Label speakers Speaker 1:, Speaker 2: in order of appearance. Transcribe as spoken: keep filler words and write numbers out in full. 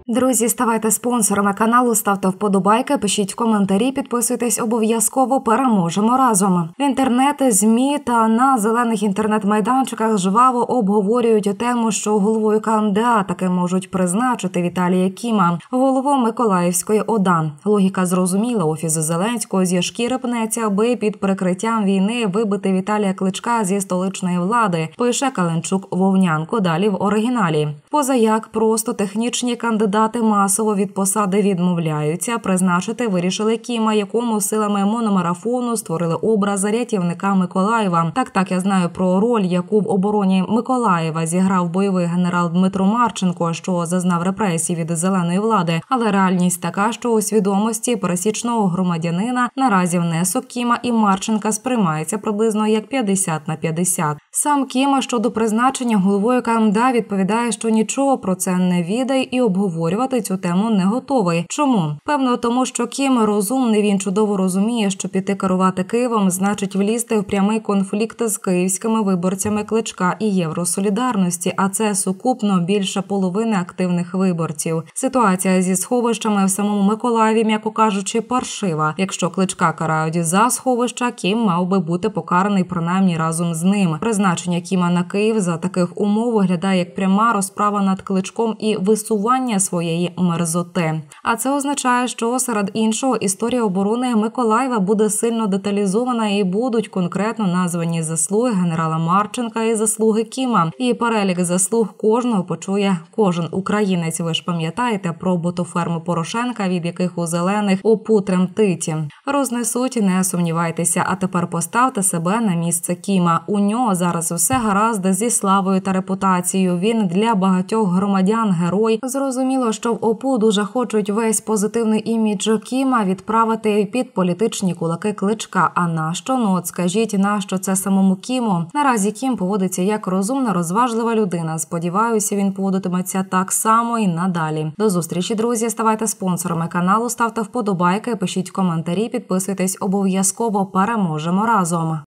Speaker 1: Друзі, ставайте спонсорами каналу, ставте вподобайки, пишіть в коментарі, підписуйтесь обов'язково, переможемо разом. В інтернеті, ЗМІ та на зелених інтернет-майданчиках жваво обговорюють тему, що головою ка ем де а таки можуть призначити Віталія Кіма, голову Миколаївської ОДА. Логіка зрозуміла, офіс Зеленського зі шкіри пнеться, аби під прикриттям війни вибити Віталія Кличка зі столичної влади, пише Каленчук-Вовнянко далі в оригіналі. Позаяк просто технічні кандидати масово від посади відмовляються, призначити вирішили Кіма, якому силами мономарафону створили образ рятівника Миколаєва. Так-так, я знаю про роль, яку в обороні Миколаєва зіграв бойовий генерал Дмитро Марченко, що зазнав репресій від зеленої влади. Але реальність така, що у свідомості пересічного громадянина наразі внесок Кіма і Марченка сприймається приблизно як п'ятдесят на п'ятдесят. Сам Кіма щодо призначення головою ка ем де а відповідає, що нічого про це не відає і обговорювати цю тему не готовий. Чому? Певно, тому що Кім розумний, він чудово розуміє, що піти керувати Києвом значить влізти в прямий конфлікт з київськими виборцями Кличка і Євросолідарності, а це сукупно більше половини активних виборців. Ситуація зі сховищами в самому Миколаєві, м'яко кажучи, паршива. Якщо Кличка карають за сховища, Кім мав би бути покараний принаймні разом з ним. Призначення Кіма на Київ за таких умов виглядає як пряма розправа над Кличком і висування своєї мерзоти. А це означає, що серед іншого історія оборони Миколаєва буде сильно деталізована і будуть конкретно названі заслуги генерала Марченка і заслуги Кіма. І перелік заслуг кожного почує кожен українець. Ви ж пам'ятаєте про ботоферми Порошенка, від яких у зелених опу тремтить. Рознесуть, не сумнівайтеся. А тепер поставте себе на місце Кіма. У нього зараз все гаразд зі славою та репутацією. Він для багатьох громадян герой. Зрозуміло, що в ОПУ дуже хочуть весь позитивний імідж Кіма відправити під політичні кулаки Кличка. А нащо? Ну от скажіть, нащо це самому Кіму? Наразі Кім поводиться як розумна, розважлива людина. Сподіваюся, він поводитиметься так само і надалі. До зустрічі, друзі. Ставайте спонсорами каналу, ставте вподобайки, пишіть коментарі, підписуйтесь обов'язково. Переможемо разом.